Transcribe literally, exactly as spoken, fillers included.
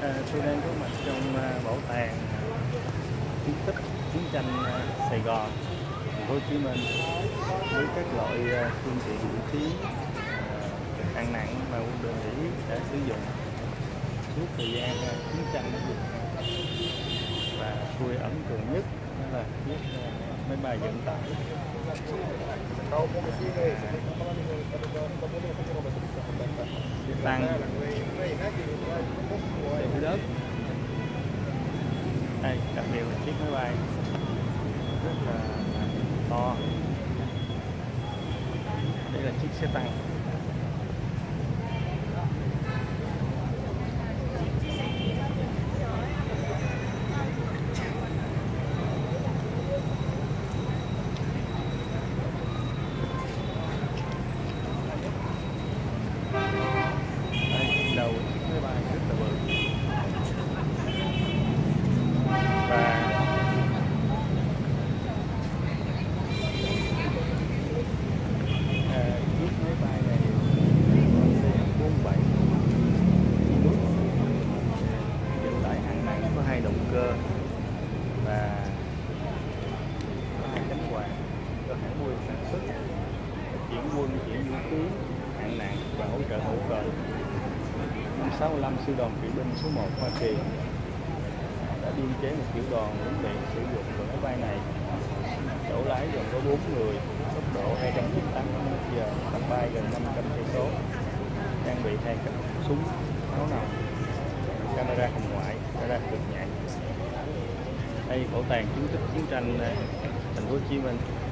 À, tôi đang có mặt trong à, bảo tàng di tích chiến tranh à, Sài Gòn, thành phố Hồ Chí Minh, với các loại à, phương tiện vũ khí à, hạng nặng mà quân đội Mỹ đã sử dụng suốt thời gian à, chiến tranh ở Việt Nam. Và tôi ấn tượng nhất đó là chiếc à, máy bay vận tải tăng từ đất. Đây đặc biệt là chiếc máy bay rất là to. Đây là chiếc xe tăng. Đây, đầu chiếc máy bay rất là bự. Và à, chiếc máy bay này con C bốn bảy vận tải hạng nặng, có hai động cơ và có hai cánh quạt do hãng Boeing sản xuất, chuyển quân chuyển vũ khí hạng nặng và hỗ trợ hậu cần. Năm sáu mươi lăm sư đoàn kỵ binh số một Hoa Kỳ đã biên chế một tiểu đoàn huấn luyện sử dụng của máy bay này. Chỗ lái gồm có bốn người, tốc độ hai trăm chín mươi tám ki lô mét trên giờ, tầm bay gần năm trăm cây số, trang bị hai cặp súng pháo nòng, camera hồng ngoại, radar cực nhạy. Đây bảo tàng chứng tích chiến tranh thành phố Hồ Chí Minh.